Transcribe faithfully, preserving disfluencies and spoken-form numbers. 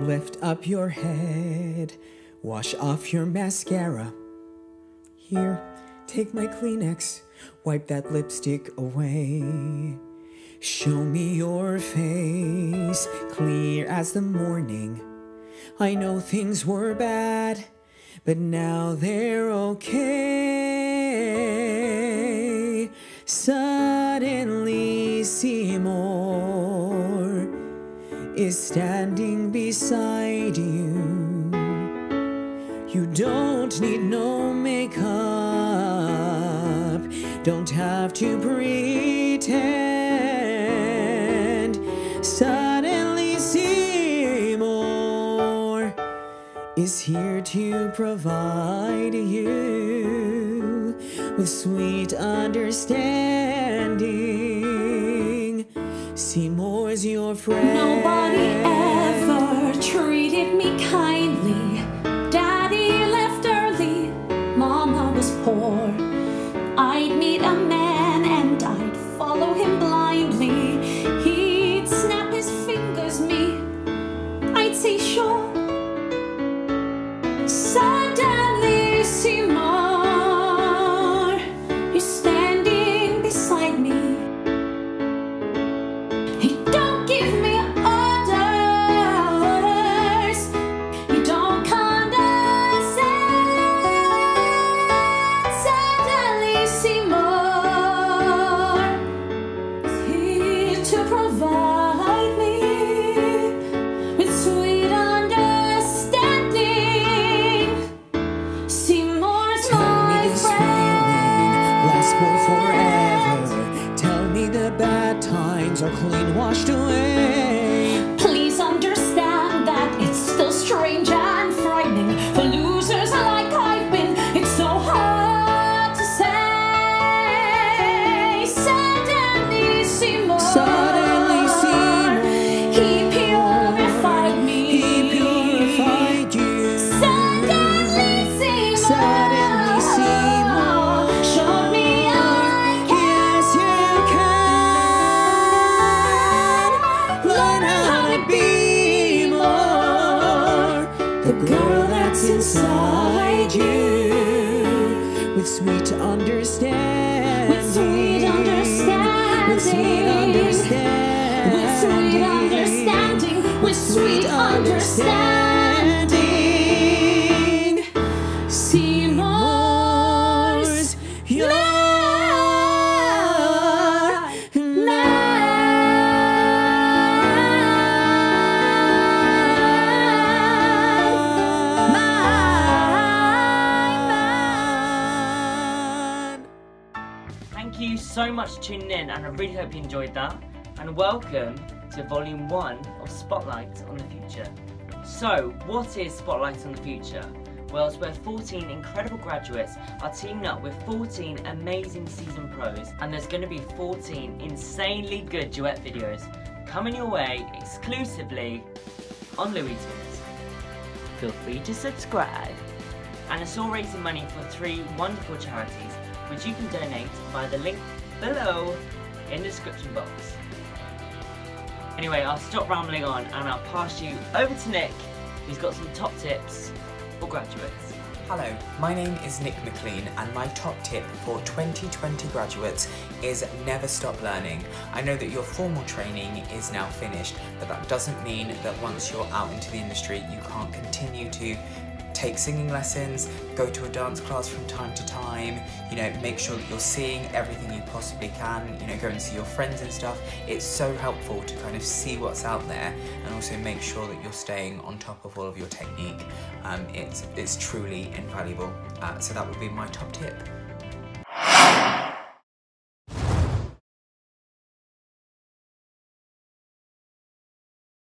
Lift up your head, wash off your mascara. Here, take my Kleenex, wipe that lipstick away. Show me your face, clear as the morning. I know things were bad, but now they're okay. Suddenly Seymour is standing beside you. You don't need no makeup, don't have to pretend. Suddenly Seymour is here to provide you with sweet understanding. Seymour's your friend. Nobody ever treated me kindly. Daddy left early, Mama was poor. I'd meet a man and I'd follow him blindly. He'd snap his fingers me, I'd say sure. Suddenly Seymour, you're standing beside me. He don't give me orders, he don't condescend. Suddenly Seymour is here to provide me with sweet understanding. Seymour's Tell me my this friend. feeling lasts for forever. Tell me the bad times are clean washed away. Please understand that it's still strange and frightening for losers like I've been. It's so hard to say. Suddenly Seymour, Suddenly Seymour, he purified me. he purified you. Suddenly Seymour, Suddenly Seymour, showed me I yes you can learn how to be more the girl that's inside you with sweet understanding. With sweet understanding. With sweet understanding. With sweet understanding. With sweet understanding. Seymour's your man. Thank you so much for tuning in, and I really hope you enjoyed that. And welcome to volume one of Spotlight on the Future. So, what is Spotlight on the Future? Well, it's where fourteen incredible graduates are teaming up with fourteen amazing seasoned pros, and there's going to be fourteen insanely good duet videos coming your way exclusively on LouisTunes. Feel free to subscribe. And it's all raising money for three wonderful charities, which you can donate via the link below in the description box. Anyway, I'll stop rambling on and I'll pass you over to Nick, who's got some top tips for graduates. Hello, my name is Nick McLean, and my top tip for twenty twenty graduates is never stop learning. I know that your formal training is now finished, but that doesn't mean that once you're out into the industry you can't continue to take singing lessons, go to a dance class from time to time, you know, make sure that you're seeing everything you possibly can, you know, go and see your friends and stuff. It's so helpful to kind of see what's out there and also make sure that you're staying on top of all of your technique. Um, it's, it's truly invaluable. Uh, so that would be my top tip.